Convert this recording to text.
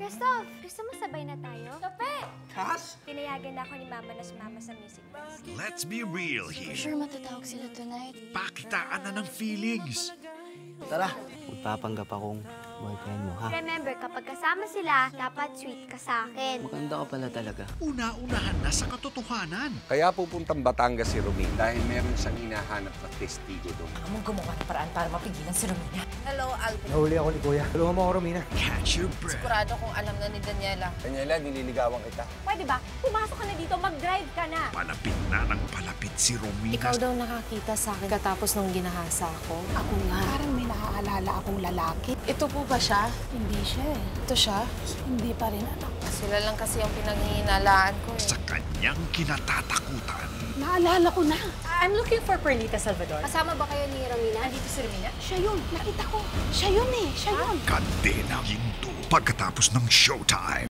Christoph, gusto mo sabay na tayo? Kape! Cass? Pinayagan ako ni Mama na sumama sa music fest. Let's be real here. Sure matatawag sila tonight. Pakitaan na ng feelings. Tara. Magpapanggap akong boyfriend mo, ha? Remember, kapag kasama sila, dapat sweet ka sa akin. Maganda ka pala talaga. Una-unahan na sa katotohanan. Kaya pupuntang Batangas si Romina dahil meron siyang hinahanap na testigo doon. Among gumawa ng paraan para mapigilan si Romina. Hello, Alvin. Nahuli ako ni Kuya. Tulungan mo ako, Romina. Catch your breath. Sigurado kung alam na ni Daniela. Daniela, nililigawan kita. Pwede ba? Pumasok ka na dito, mag-drive ka na. Palapit na ng palapit si Romina. Ikaw daw nakakita sa akin katapos nung ginahasa ako. Ako nga. Parang may naaalala akong lalaki. Ito po ba siya? Hindi siya eh. Ito siya? Hindi pa rin anak. Sila lang kasi ang pinaghihinalaan ko eh. Sa kanyang kinatatakutan. Naalala ko na. I'm looking for Perlita Salvador. Kasama ba kayo ni Romina? Nandito si Romina? Siya yun. Nakita ko. Siya yun eh. Siya yun. Kadena ginto. Pagkatapos ng showtime.